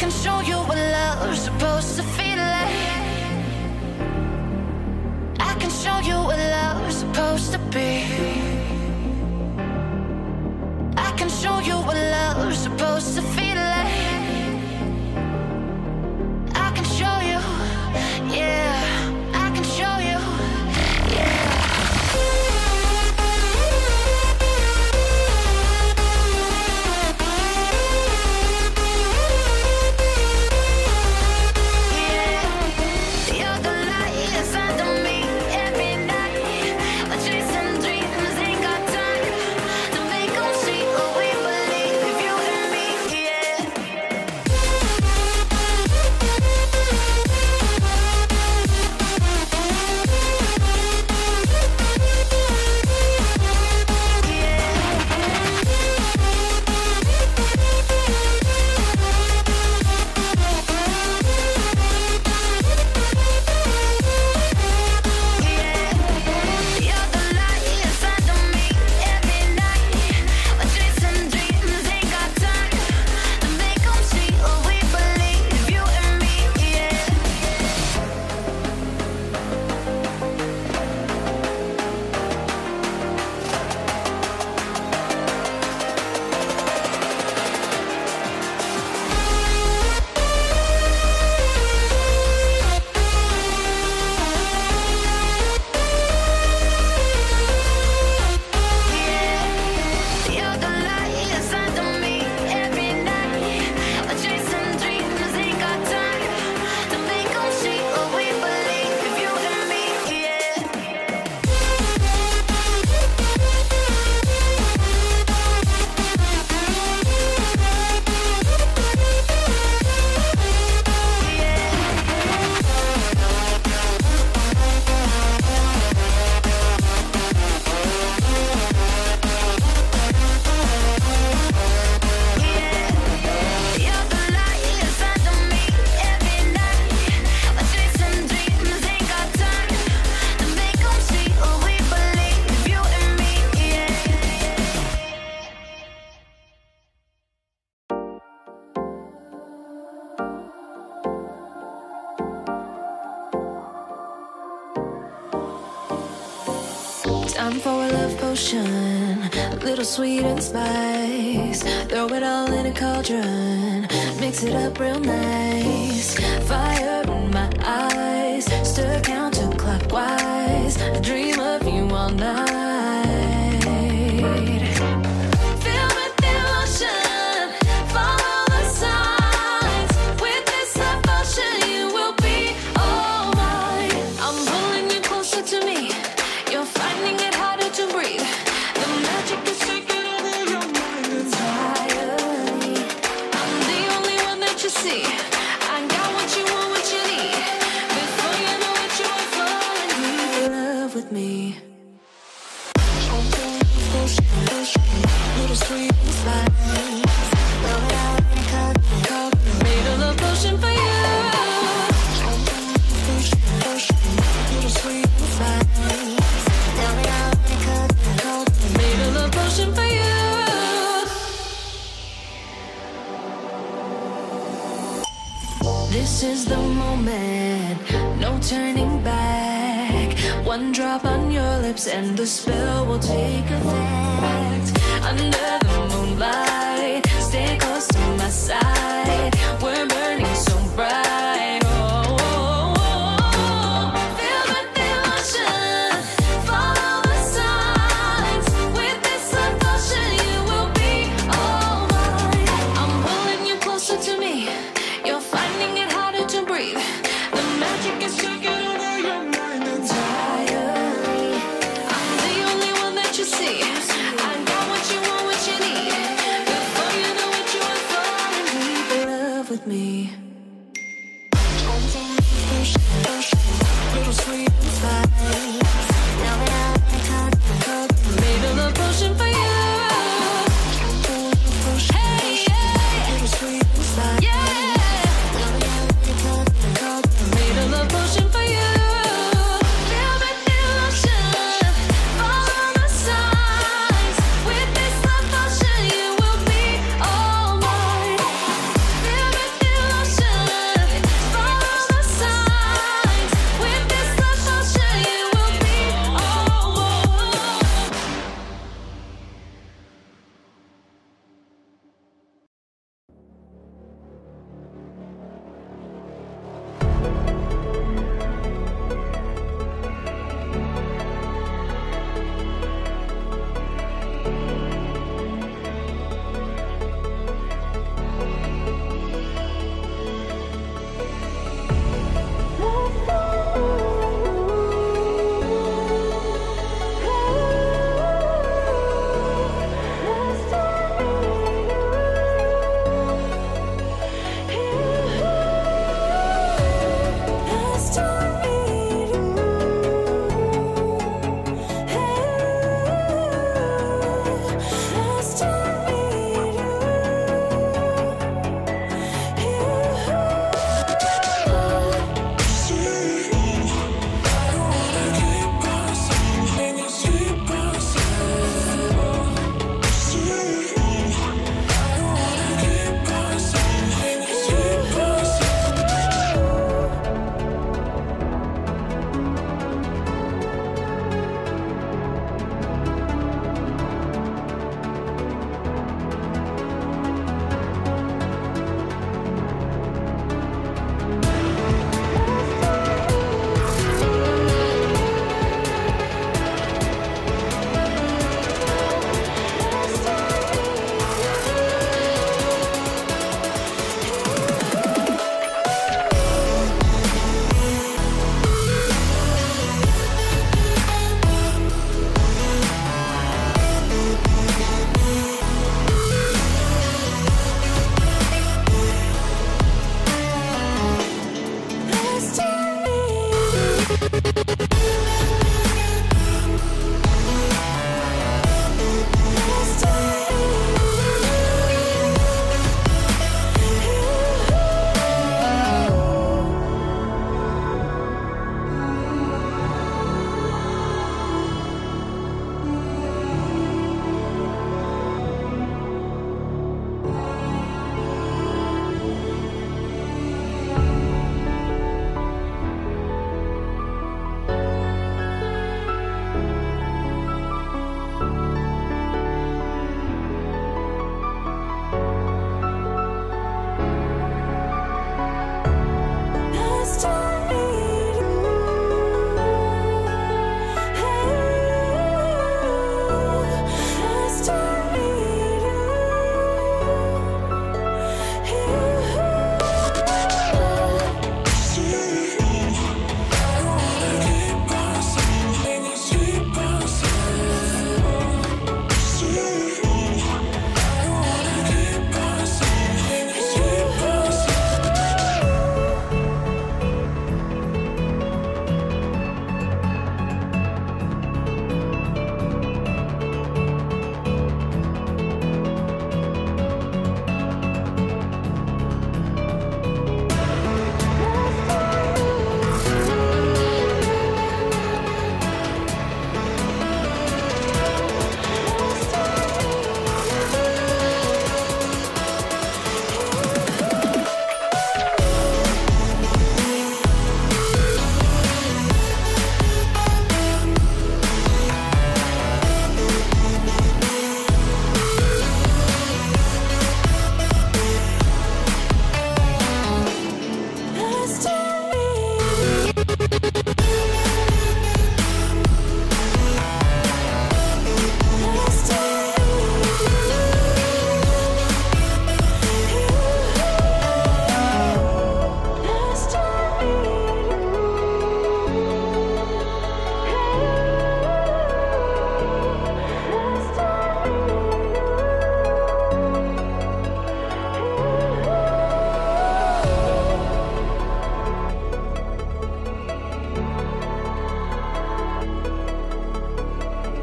can show you what love's supposed to feel like. I can show you what love's supposed to be. I can show you what love's supposed to feel like. I can show you, yeah. I can show you, yeah. You're the light inside of me every night. We're chasing dreams, ain't got time to make them see what we believe. You and me, yeah. You're the light inside of me every night. We're chasing dreams, ain't got time to make them see what we believe. You and me, yeah. You're the light inside of me every night. We're chasing dreams, ain't got time to make them see what we believe. You and me, yeah. You're the light inside of me every night. We're chasing dreams, ain't got time to make them see what we believe. You and me, yeah. Time for a love potion, a little sweet and spice. Throw it all in a cauldron, mix it up real nice. Fire in my eyes, stir counterclockwise. I dream of you all night. Feel with devotion, follow the signs. With this devotion, you will be all mine. I'm pulling you closer to me. You're finding it harder to breathe. The magic is taking over your mind entirely. I'm the only one that you see. I got what you want, what you need. Before you know it, you are falling deep in love with me. Little sweet and spice. Throw it out in a cup. Made a love potion for you. Little sweet and spice. Throw it out in a cup. Made a love potion for you. This is the moment, no turning back. One drop on your lips and the spell will take effect. Under the moonlight, stay close to my side. We're burning so bright. Oh, oh, oh. Feel the devotion, follow the signs. With this devotion, you will be all mine. I'm pulling you closer to me. You're finding it harder to breathe. The magic is taking over your mind entirely. I'm the only one that you see. I got what you want, what you need.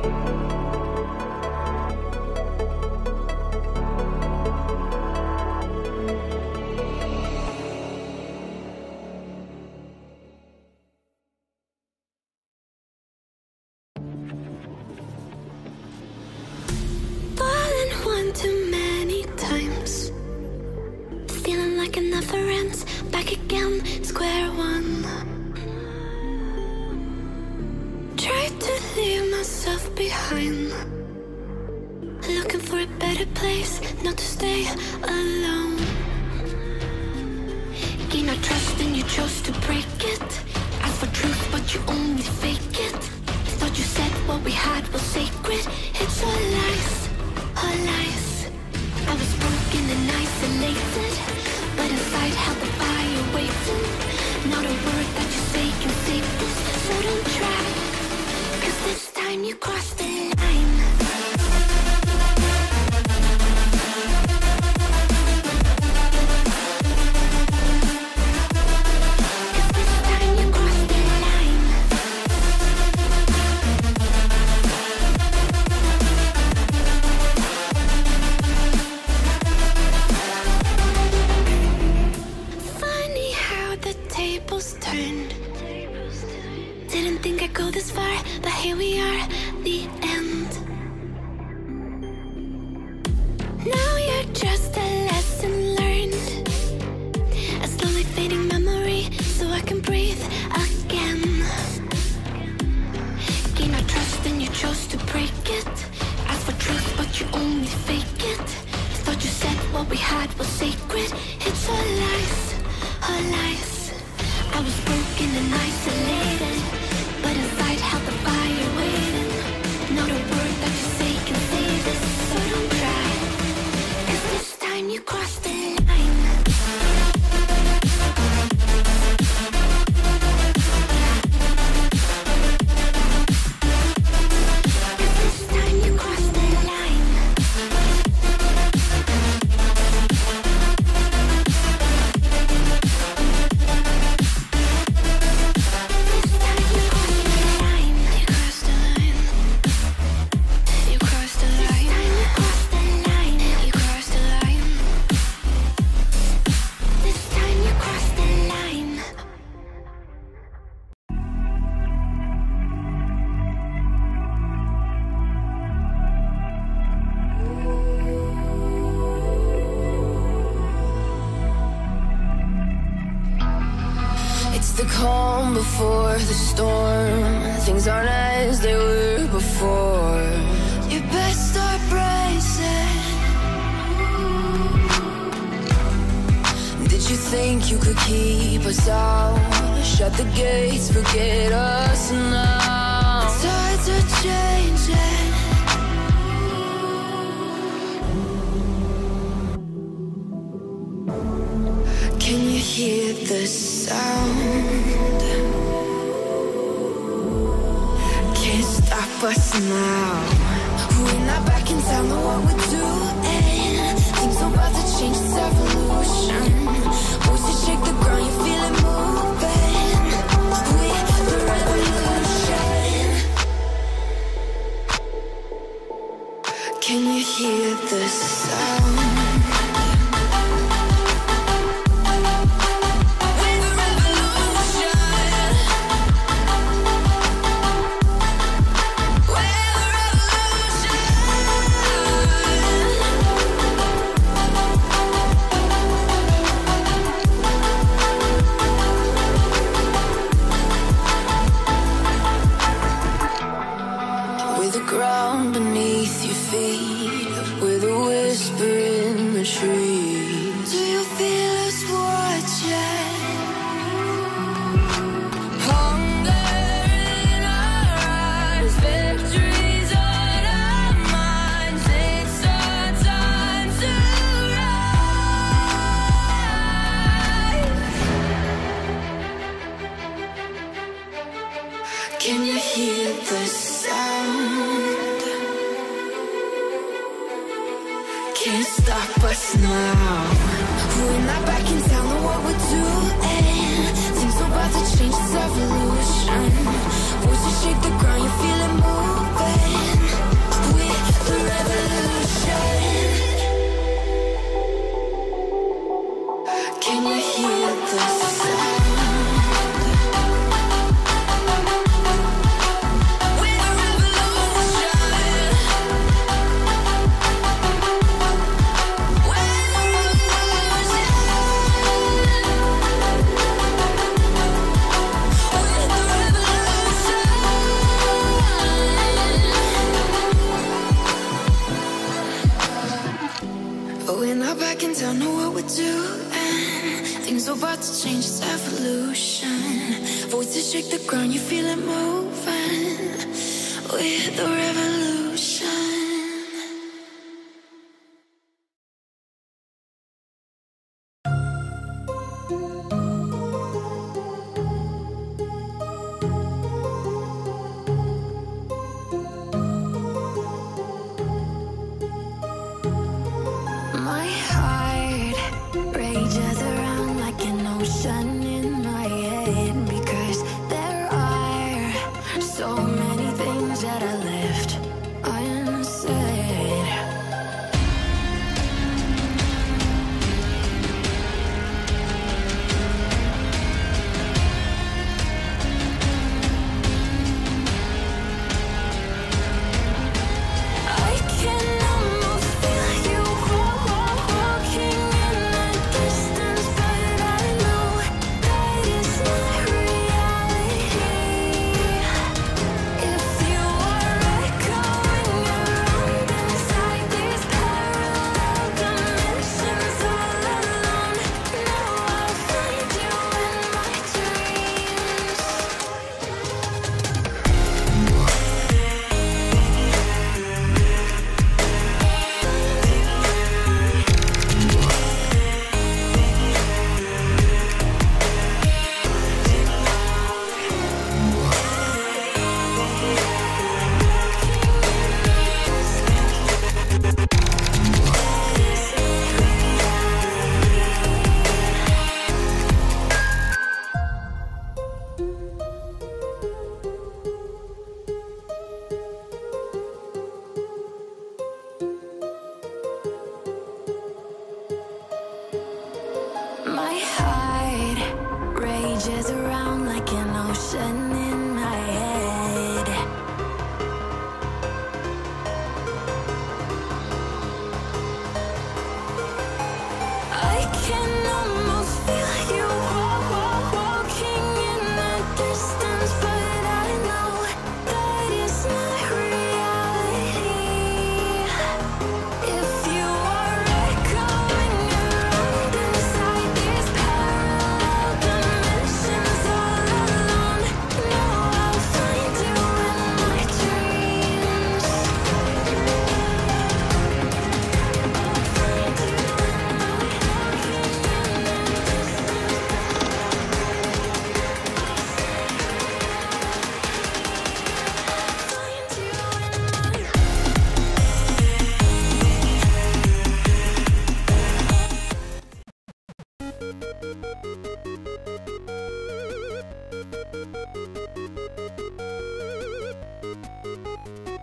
Too many times, feeling like it never ends. Back again, square one. Try to leave myself behind, looking for a better place, not to stay alone. Gain our trust and you chose to break it. Ask for truth but you only fake it. Thought you said what we had was sacred. It's all lies, all lies. I was broken and isolated, but inside held the fire waiting. Not a word that you say can save this, so don't try, 'cause this time you crossed the line. Didn't think I'd go this far, but here we are, the end. Now you're just a lesson learned, a slowly fading memory, so I can breathe again. Gain our trust and you chose to break it. Ask for truth but you only fake it. Thought you said what we had was sacred. It's all lies, all lies. I was broken and isolated, but inside held the fire waiting. Not a word that you say can save this, so don't try, 'cause this time you crossed the line. The calm before the storm. Things aren't as they were before. You best start bracing. Did you think you could keep us out? Shut the gates, forget us now. The tides are changing. Can you hear the sound? Can't stop us now. We're not back in town, know what we're doing. Things are about to change, it's evolution. Voices shake the ground, you feel it moving. We're the revolution. Can you hear the sound? Ground beneath your feet, with a whisper in the trees. Do you feel us watching? Hunger in our eyes, victories on our minds. It's our time to rise. Can you hear the sound? Can't stop us now. We're not back in town, know what we're doing. Things are about to change, it's evolution. Voices shake the ground, you feel it moving. we're doing. Things are about to change, it's evolution. Voices shake the ground, you feel it moving with the revolution. My heart rages around like an ocean in my head, because there are so many things that I left unsaid. I can almost feel you walking in the distance, but I know that it's not reality. If you are echoing around inside these parallel dimensions all alone, now I'll find you in my dreams. My heart rages around like an ocean in my head. I can almost feel you walking in the distance, but I know that it's not reality. If you are echoing around inside these parallel dimensions all alone, now I'll find you in my dreams. Find you in my